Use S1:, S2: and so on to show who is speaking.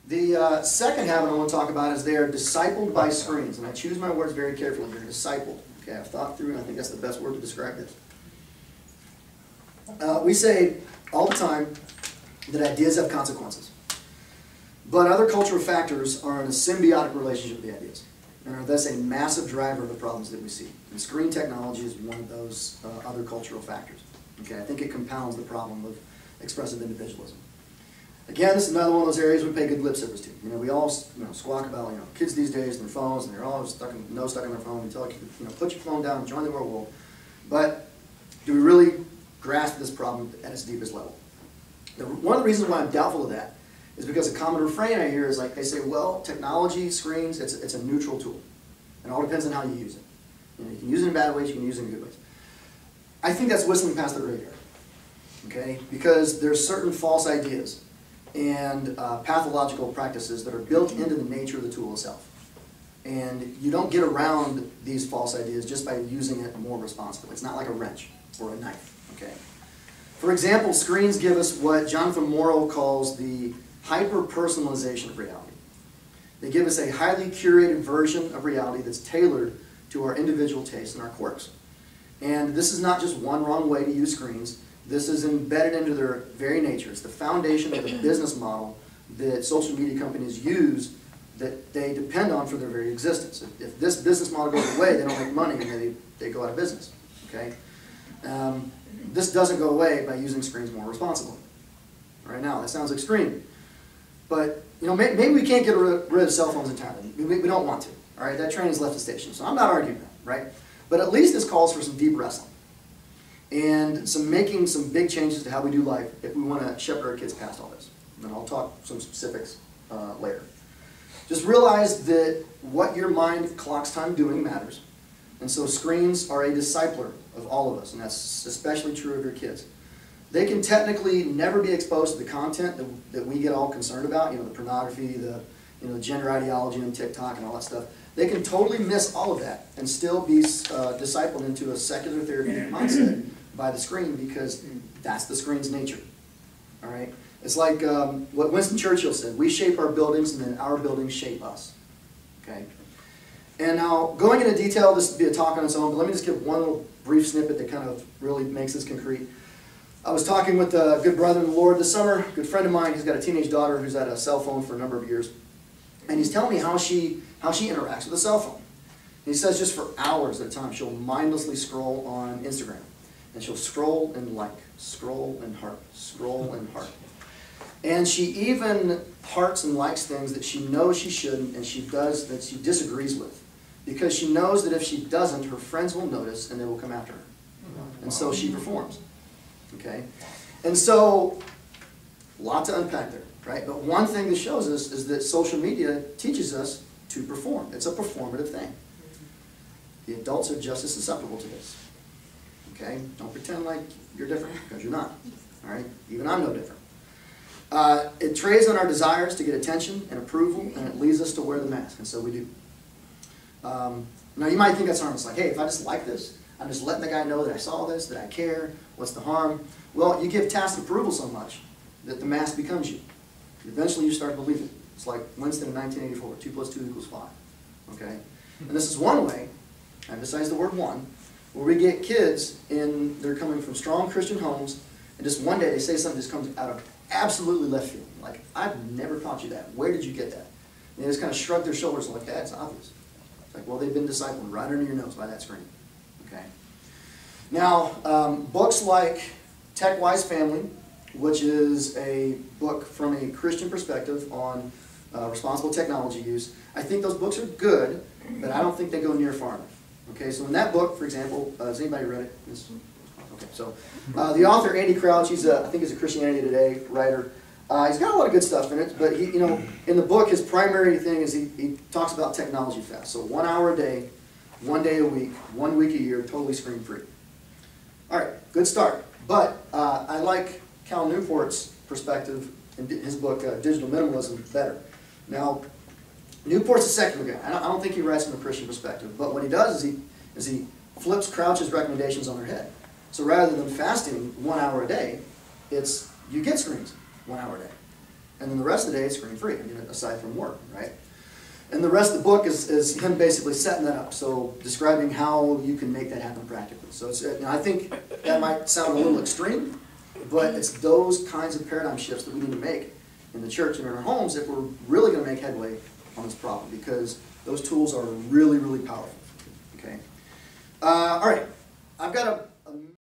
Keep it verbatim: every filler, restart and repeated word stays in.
S1: The uh, second habit I want to talk about is they are discipled by screens. And I choose my words very carefully. They're discipled. Okay, I've thought through, and I think that's the best word to describe this. Uh, we say all the time that ideas have consequences. But other cultural factors are in a symbiotic relationship with the ideas, and are thus a massive driver of the problems that we see. And screen technology is one of those uh, other cultural factors. Okay, I think it compounds the problem of expressive individualism. Again, this is another one of those areas we pay good lip service to. You know, we all you know, squawk about you know kids these days and their phones, and they're all stuck in, nose stuck in their phone. We tell kids, you know, put your phone down, join the real world. But do we really grasp this problem at its deepest level? The, one of the reasons why I'm doubtful of that is because a common refrain I hear is like, they say, well, technology, screens, it's, it's a neutral tool. It all depends on how you use it. You know, you can use it in bad ways, you can use it in good ways. I think that's whistling past the radar, okay? Because there's certain false ideas and uh, pathological practices that are built into the nature of the tool itself. And you don't get around these false ideas just by using it more responsibly. It's not like a wrench or a knife, okay? For example, screens give us what Jonathan Morrow calls the hyper-personalization of reality. They give us a highly curated version of reality that's tailored to our individual tastes and our quirks. And this is not just one wrong way to use screens. This is embedded into their very nature. It's the foundation of the business model that social media companies use that they depend on for their very existence. If, if this business model goes away, they don't make money and they, they go out of business. Okay? Um, this doesn't go away by using screens more responsibly. Right now, that sounds extreme. But you know, may, maybe we can't get rid of cell phones entirely. We, we don't want to. All right, that train has left the station, so I'm not arguing that, right? But at least this calls for some deep wrestling and some making some big changes to how we do life if we want to shepherd our kids past all this. And I'll talk some specifics uh, later. Just realize that what your mind clocks time doing matters, and so screens are a discipler of all of us, and that's especially true of your kids. They can technically never be exposed to the content that, that we get all concerned about, you know, the pornography, the you know, gender ideology on TikTok and all that stuff. They can totally miss all of that and still be uh, discipled into a secular therapeutic mindset by the screen because that's the screen's nature. All right? It's like um, what Winston Churchill said, we shape our buildings and then our buildings shape us. Okay? And now, going into detail, this would be a talk on its own, but let me just give one little brief snippet that kind of really makes this concrete. I was talking with a good brother in the Lord this summer, a good friend of mine. He's got a teenage daughter who's had a cell phone for a number of years. And he's telling me how she, how she interacts with a cell phone. And he says just for hours at a time, she'll mindlessly scroll on Instagram. And she'll scroll and like, scroll and heart, scroll and heart. And she even hearts and likes things that she knows she shouldn't and she does that she disagrees with. Because she knows that if she doesn't, her friends will notice and they will come after her. And so she performs. Okay? And so, a lot to unpack there, right? But one thing this shows us is that social media teaches us to perform. It's a performative thing. The adults are just as susceptible to this. Okay? Don't pretend like you're different, because you're not. All right? Even I'm no different. Uh, it trades on our desires to get attention and approval, and it leads us to wear the mask, and so we do. Um, now, you might think that's harmless. Like, hey, if I just like this, I'm just letting the guy know that I saw this, that I care, what's the harm? Well, you give tacit approval so much that the mask becomes you. Eventually you start to believe it. It's like Winston in nineteen eighty-four, two plus two equals five. Okay? And this is one way, I emphasize the word one, where we get kids in, they're coming from strong Christian homes, and just one day they say something that just comes out of absolutely left field. Like, I've never taught you that. Where did you get that? And they just kind of shrug their shoulders and like, that's obvious. It's like, well, they've been discipled right under your nose by that screen. Okay. Now, um, books like Tech Wise Family, which is a book from a Christian perspective on uh, responsible technology use, I think those books are good, but I don't think they go near far enough. Okay, so in that book, for example, uh, has anybody read it? Yes. Okay, so uh, the author Andy Crouch, he's a, I think he's a Christianity Today writer. Uh, he's got a lot of good stuff in it, but he, you know, in the book, his primary thing is he, he talks about technology fast. So one hour a day, one day a week, one week a year, totally screen-free. All right, good start. But uh, I like Cal Newport's perspective in his book, uh, Digital Minimalism, better. Now, Newport's a secular guy. I don't, I don't think he writes from a Christian perspective. But what he does is he, is he flips Crouch's recommendations on their head. So rather than fasting one hour a day, it's you get screens one hour a day. And then the rest of the day is screen-free, I mean, aside from work, right? And the rest of the book is, is him basically setting that up, so describing how you can make that happen practically. So it's, you know, I think that might sound a little extreme, but it's those kinds of paradigm shifts that we need to make in the church and in our homes if we're really going to make headway on this problem, because those tools are really, really powerful. Okay. Uh, all right. I've got a